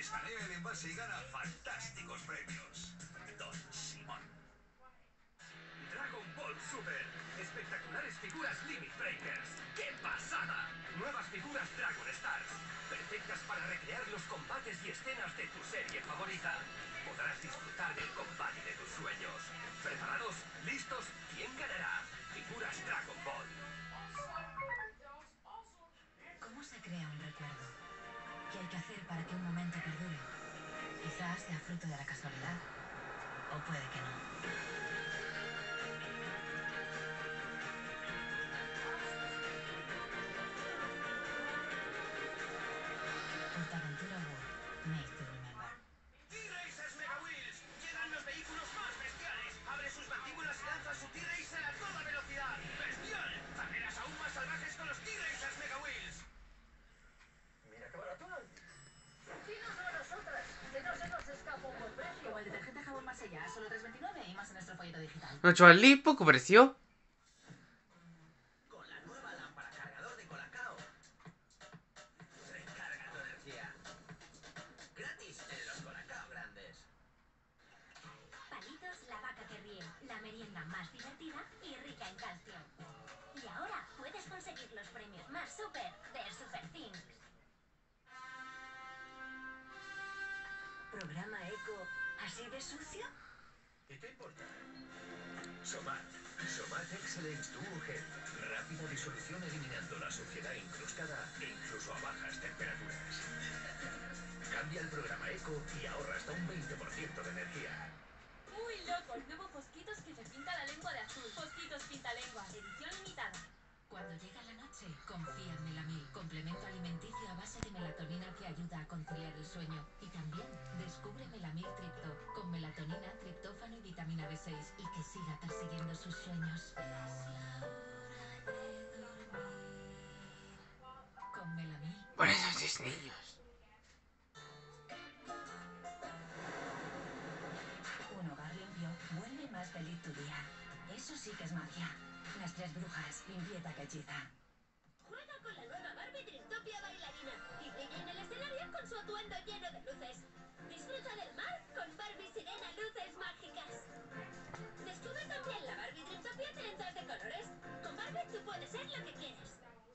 Escanea el envase y gana fantásticos premios. Don Simón. Dragon Ball Super. Espectaculares figuras Limit Breakers. ¡Qué pasada! Nuevas figuras Dragon Stars. Perfectas para recrear los combates y escenas de tu serie favorita. Podrás disfrutar del combate de tus sueños. ¿Preparados? ¿Listos? ¿Quién ganará? Figuras Dragon Ball. ¿Cómo se crea un recuerdo? ¿Qué hay que hacer para que un momento perdure? Quizás sea fruto de la casualidad. O puede que no. PortAventura World. Made to remember. T-Racers Mega Wheels. Llegan los vehículos más bestiales. Abre sus mandíbulas y lanza su T-Racer a toda velocidad. ¡Bestial! Carreras aún más salvajes con los T-Racers Mega Wheels. Mira qué baratón. Dinos a nosotras, que no se nos escapa un buen precio. Como el detergente jabón más allá, solo 3,29 y más en nuestro folleto digital. No Charlie, poco pareció. Con la nueva lámpara cargador de Colacao. Recarga tu energía. Gratis en los Colacao grandes. Palitos, la vaca que ríe, la merienda más divertida y rica en calcio. Y ahora puedes conseguir los premios más super de Super Things. ¿Programa Eco así de sucio? ¿Qué te importa? Somat. Somat Excellence Duo Gel. Rápida disolución eliminando la suciedad incrustada e incluso a bajas temperaturas. Cambia el programa Eco y ahorra hasta un 20% de energía. Muy loco, el nuevo Fosquitos que se pinta la lengua de azul. Fosquitos Pintalengua, edición limitada. Cuando llega la noche, confía en Melamil, complemento alimenticio a base de melatonina que ayuda a conciliar el sueño. Y también descubre Melamil Tripto, con melatonina, triptófano y vitamina B6, y que siga persiguiendo sus sueños. Con Melamil. Buenas noches, niños. Un hogar limpio vuelve más feliz tu día. Eso sí que es magia. Las tres brujas, limpieza que hechiza. Juega con la nueva Barbie Dreamtopia bailarina y brilla en el escenario con su atuendo lleno de luces. Disfruta del mar con Barbie Sirena Luces Mágicas. Descubre también la Barbie Dreamtopia trenzas de colores. Con Barbie tú puedes ser lo que quieres.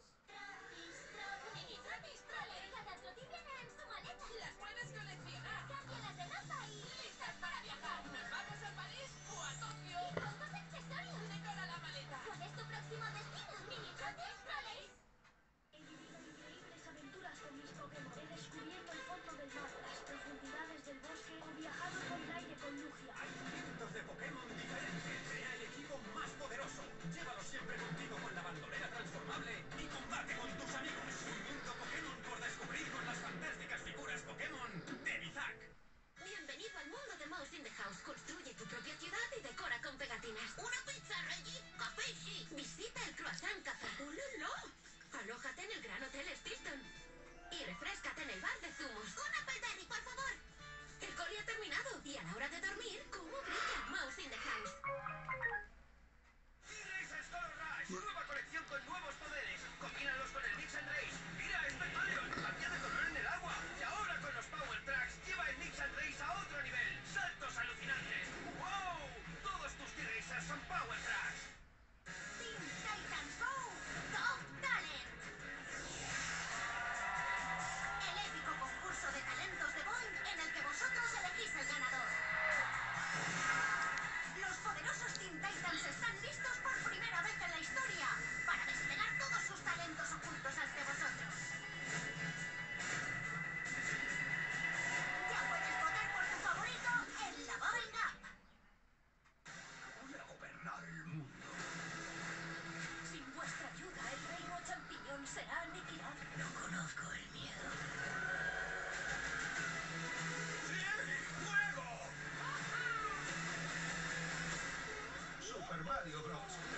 Mini Trapis Trolley. Cada trotti viene en su maleta. ¡Las puedes coleccionar! Cámbialas de ropa y... ¡Listas para viajar! ¿Nos vamos a París o a Tokio? ¡Y cuántos accesorios! ¡Decora la maleta! ¿Cuál es tu próximo destino? Mini Trapis Trolley. He vivido increíbles aventuras con mis Pokémon. He descubierto el fondo del mar, las profundidades del bosque o viajado por el aire con Lugia. Hay cientos de Pokémon diferentes. Crea el equipo más poderoso. Llévalo siempre contigo con la bandolera transformable y combate con tus amigos. Un mundo Pokémon por descubrir con las fantásticas figuras Pokémon de Bizak. Bienvenido al mundo de Mouse in the House. Construye tu propia ciudad y decora con pegatinas. ¿Una pizza, Reggie? ¡Café, sí! Visita el Croissant Café. ¡Ulala! Alójate en el Gran Hotel Stilton. Y refréscate en el bar de zumos. ¡Un Appleberry, por favor! El cole ha terminado. Y a la hora de dormir, ¿cómo brilla Mouse in the House? T-Racers Color Rush. Nueva colección con nuevos poderes. Combínalos con el Mix and Race. Mira, es Pygmalion. Cambia de color en el agua. Y ahora con los Power Tracks lleva el Mix and Race a otro nivel. Saltos alucinantes. ¡Wow! Todos tus T-Racers son Power Tracks. Teen Titans Go! Top Talent. El épico concurso de talentos de Boeing en el que vosotros elegís el ganador. Los poderosos Teen Titans están listos por primera vez en la historia para desplegar todos sus talentos ocultos ante vosotros. Ya puedes votar por tu favorito en la Boeing App. Voy a gobernar el mundo. Sin vuestra ayuda, el reino champiñón será aniquilado. No conozco el miedo. ¡Sí! ¡Fuego! Super Mario Bros.